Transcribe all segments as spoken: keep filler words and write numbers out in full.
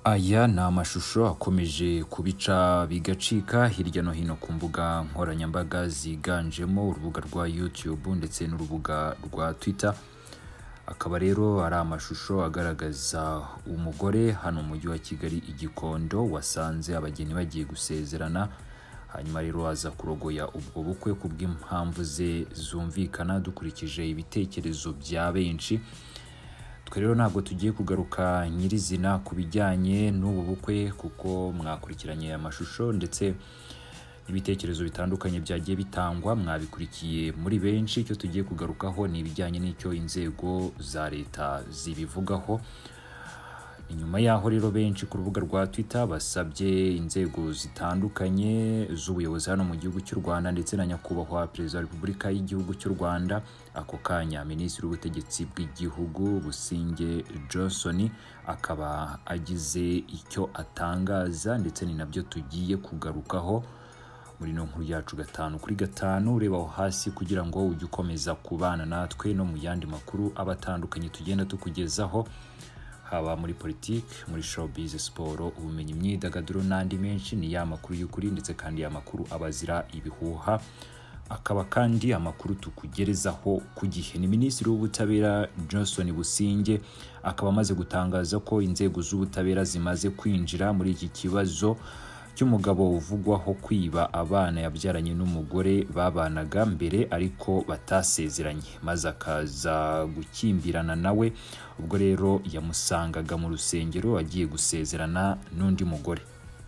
Aya ni amashusho akomeje kubica bigacika hirya no hino ku mbuga nkoranyambaga ziganjemo urubuga rwa YouTube ndetse n'urubuga rwa Twitter. Akaba rero ari amashusho agaragaza umugore hano mu mujyi wa Kigali i Gikondo wasanze abageni bagiye gusezerana, hanyuma rero aza kurogoya ubwo bukwe kubw'impamvu ze zumvikana dukurikije ibitekerezo bya benshi. Twe rero ntabwo tugiye kugaruka nyirizina ku bijyanye n'ubu bukwe kuko mwakurikiranye amashusho ndetse ibitekerezo bitandukanye byagiye bitangwa mwabikurikiye muri benshi. Icyo tugiye kugarukaho ni ibijyanye n'icyo inzego za leta zibivugaho. Inyuma yaho rero benshi ku rubuga rwa Twitter basabye inzego zitandukanye z'ubuyobozi hano mu gihugu cy'u Rwanda ndetse na nyakubahwa Perezida wa Repubulika y'igihugu cy'u Rwanda ako kanya Minisitiri w'Ubutegetsi bw'igihugu Busingye Johnson akaba agize icyo atangaza, ndetse ni nabyo tugiye kugarukaho muri no nkuru yacu gatanu kuri gatanu. Ureba aho hasi kugira ngo ujye ukomeza kubana natwe no mu yandi makuru abatandukanye tugenda tukugezaho, haba muri politiki, muri showbiz, siporo, ubumenyi, imyidagaduro n'andi menshi. Ni ya makuru y'ukuri ndetse kandi ya makuru abazira ibihuha, akaba kandi amakuru tukugerezaho ku gihe. Ni Minisitiri w'Ubutabera Johnson Busingye akaba amaze gutangaza ko inzego z'ubutabera zimaze kwinjira muri iki kibazo cy'umugabo uvugwaho kwiba abana yabyaranye n'umugore babanaga mbere ariko batasezeranye, maze akaza gukimbirana nawe. Ubwo rero yamusangaga mu rusengero agiye gusezerana n'undi mugore.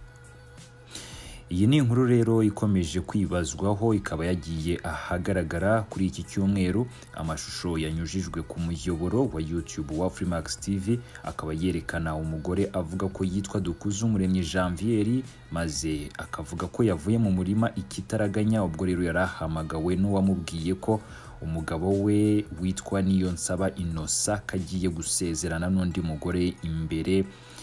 Iyi ni inkuru rero ikomeje kwibazwaho, ikaba yagiye ahagaragara kuri iki cyumweru. Amashusho yanyujijwe ku muyoboro wa YouTube wa Freemax T V akaba yerekana umugore avuga ko yitwa Dukuzumuremyi Janvier, maze akavuga ko yavuye mu murima ikitaraganya. Ubwo rero yarahamagawe n'uwamubwiye ko umugabo we witwa Niyonsaba Innocent kagiye gusezerana n'undi mugore imbere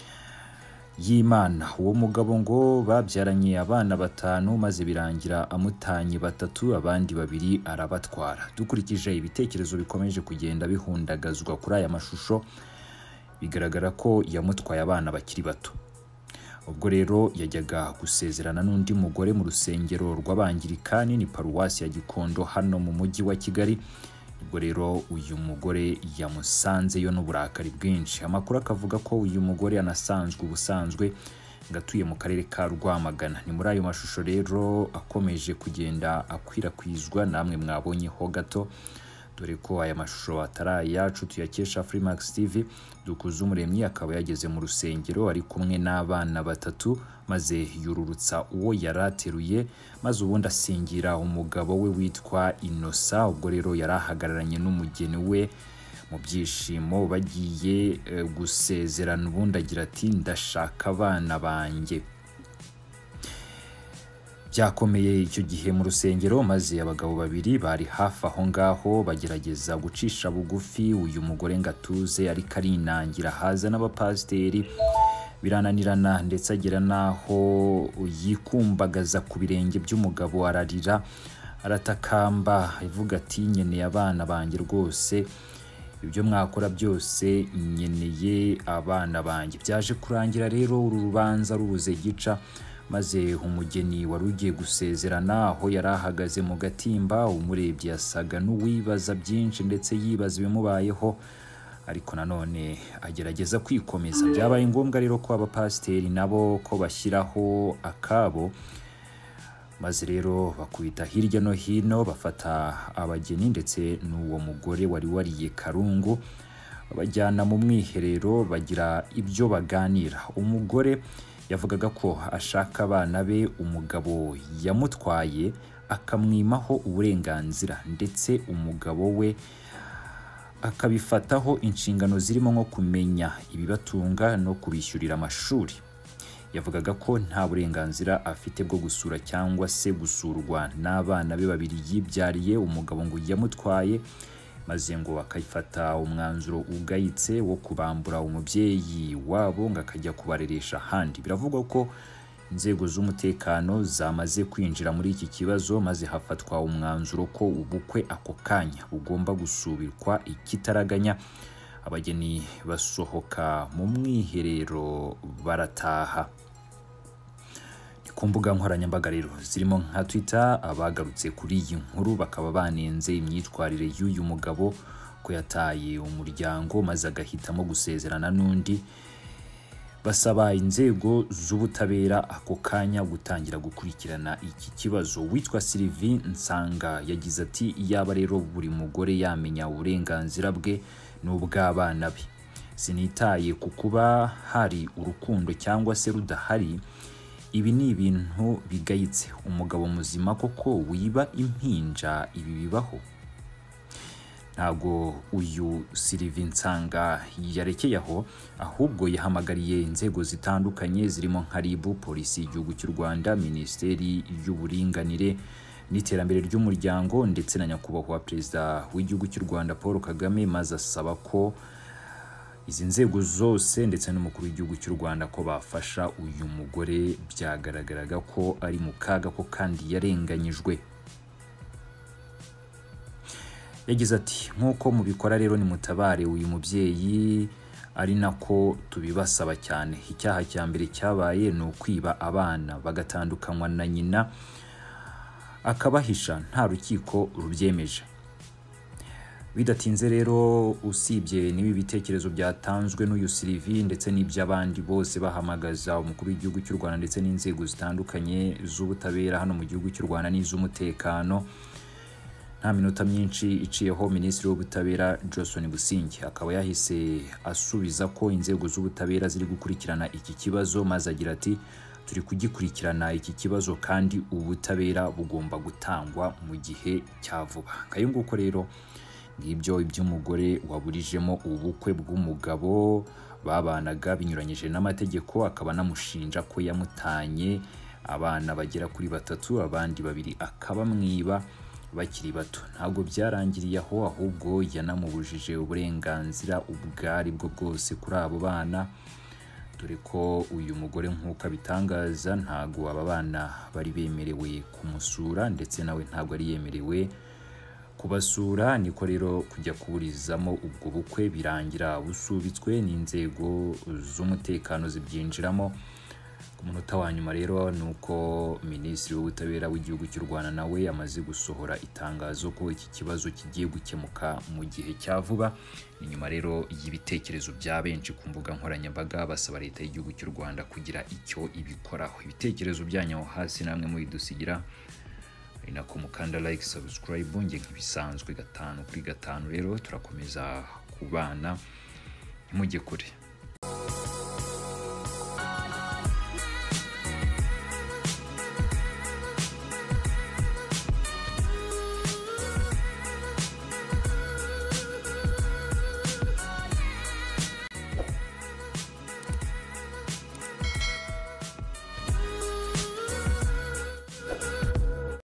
y'Imana. Uwo mugabo ngo babyaranye abana batanu maze birangira amutanye batatu, abandi babiri arabatwara. Dukurikije ibitekerezo bikomeje kugenda bihundagazwa kuri aya mashusho, bigaragara ko yamutwaye abana bakiri bato. Ubwo rero yajyaga gusezerana n'undi mugore mu rusengero rw'Abangirikani, ni paruwasi ya Gikondo hano mu mujyi wa Kigali. Ubwo rero uyu mugore yamusanzeyo n'uburakari bwinshi. Amakuru akavuga ko uyu mugore anasanzwe ubusanzwe ngatuye mu karere ka Rwamagana. Ni muri ayo mashusho rero akomeje kugenda akwirakwizwa, namwe mwabonyeho gato, dore ko aya mashusho atari yacu tuyakesha Freemax T V. Dukuzumuremyi akaba yageze mu rusengero ari kumwe n'abana batatu, maze yururutsa uwo yarateruye, maze ubundi asingira umugabo we witwa Innocent. Ubwo rero yarahagararanye n'umugeni we mu byishimo bagiye e, gusezerana. Ubundi agira ati ndashaka abana banjye. Byakomeye icyo gihe mu rusengero, maze abagabo babiri bari hafi aho ngaho bagerageza gucisha bugufi uyu mugore ngatuze, ariko arinangira. Haza n'abapasiteri birananirana ndetse agera naho yikumbagaza ku birenge by'umugabo, ararira aratakamba ivuga ati nyeneye abana banjye rwose, ibyo mwakora byose nyeneye abana banjye. Byaje kurangira rero uru rubanza rubuze gica, maze umugeni wari ugiye gusezerana aho yari ahagaze mu gatimba, umurebye yasaga n'uwibaza byinshi ndetse yibaza ibimubayeho, ariko nanone agerageza kwikomeza. Byabaye ngombwa rero ko abapasiteri nabo ko bashyiraho akabo, maze rero bakubita hirya no hino bafata abageni ndetse n'uwo mugore wari wariye karungu, bajyana mu mwiherero bagira ibyo baganira. Umugore yavugaga ko ashaka abana be, umugabo yamutwaye akamwimaho uburenganzira ndetse umugabo we akabifataho inshingano zirimo nko kumenya ibibatunga no kubishyurira amashuri. Yavugaga ko nta burenganzira afite bwo gusura cyangwa se gusurwa n'abana be babiri yibyariye. Umugabo ngo yamutwaye, maze ngo akayifata umwanzuro ugayitse wo kubambura umubyeyi wabo ngo akajya kubareresha ahandi. Biravugwa ko inzego z'umutekano zamaze kwinjira muri iki kibazo, maze hafatwa umwanzuro ko ubukwe ako kanya bugomba gusubikwa ikitaraganya. abageni basohoka mu mwiherero barataha. Ku mbuga nkoranyambaga rero zirimo nka Twitter, abagarutse kuri iyi nkuru bakaba banenze imyitwarire y'uyu mugabo ko yataye umuryango maze agahitamo gusezerana n'undi. Basaba inzego z'ubutabera ako kanya gutangira gukurikirana iki kibazo. Witwa Sylvie Nsanga yagize ati yaba rero buri mugore yamenya uburenganzira bwe n'ubw'abana be. Sinitaye ku kuba hari urukundo cyangwa se rudahari, ibi ni ibintu bigayitse. Umugabo muzima koko wiba impinja, ibi bibaho? Ntabwo uyu Sylvie Nsanga yarekeye aho, ahubwo yahamagariye inzego zitandukanye zirimo nka R I B, polisi y'igihugu cy'u Rwanda, minisiteri y'uburinganire n'iterambere ry'umuryango ndetse na nyakubahwa perezida w'igihugu cy'u Rwanda Paul Kagame, maze asaba ko izi nzego zose ndetse n'umukuru w'igihugu cy'u Rwanda ko bafasha uyu mugore. Byagaragaraga ko ari mu kaga ko kandi yarenganyijwe. Yagize ati nk'uko mubikora rero nimutabare uyu mubyeyi, ari nako tubibasaba cyane. Icyaha cya mbere cyabaye ni ukwiba abana bagatandukanywa na nyina akabahisha nta rukiko rubyemeje. Bidatinze rero, usibye n'ibi bitekerezo byatanzwe n'uyu Sylvie ndetse n'iby'abandi bose bahamagaza umukuru w'igihugu cy'u Rwanda ndetse n'inzego zitandukanye z'ubutabera hano mu gihugu cy'u Rwanda n'iz'umutekano, nta minota myinshi iciyeho Minisitiri w'Ubutabera Johnson Businge akaba yahise asubiza ko inzego z'ubutabera ziri gukurikirana iki kibazo, maze agira ati turi kugikurikirana iki kibazo kandi ubutabera bugomba gutangwa mu gihe cya vuba. Kayo nguko rero ngibyo iby'umugore waburijemo ubukwe bw'umugabo babanaga binyuranyije n'amategeko, akaba namushinja ko yamutanye abana bagera kuri batatu, abandi babiri akaba mwiba bakiri bato. Ntabwo byarangiriye aho, ahubwo yanamubujije uburenganzira ubwari bwo bwose kuri abo bana, dore ko uyu mugore nk'uko abitangaza ntabwo aba bana bari bemerewe kumusura ndetse nawe ntabwo ari yemerewe kubasura. Niko rero kujya kuburizamo ubwo bukwe birangira busubitswe n'inzego z'umutekano zibyinjiramo. Ku munota wa nyuma rero nuko Minisitiri w'Ubutabera w'igihugu cy'u Rwanda nawe amaze gusohora itangazo ko iki kibazo kigiye gukemuka mu gihe cya vuba. Ni nyuma rero y'ibitekerezo bya benshi ku mbuga nkoranyambaga basaba leta y'igihugu cy'u Rwanda kugira icyo ibikoraho. Ibitekerezo byanyu hasi namwe mubidusigira, ari nako mukanda like, subscribe. Nge nk'ibisanzwe gatanu kuri gatanu rero turakomeza kubana, ntimujye kure.